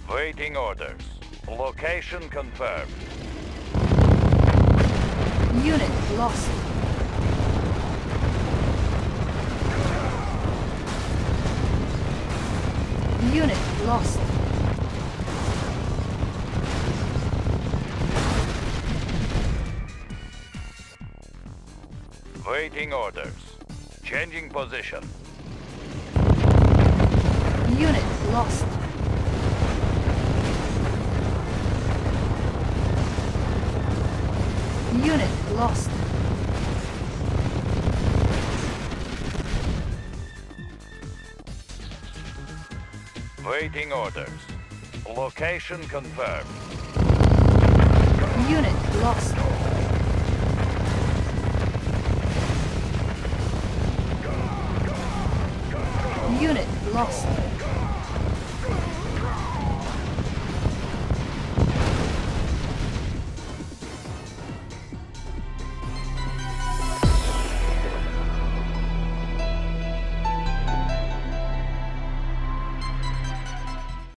Waiting orders. Location confirmed. Unit lost. Unit lost. Waiting orders. Changing position. Unit lost. Unit lost. Waiting orders. Location confirmed. Unit lost. Unit lost.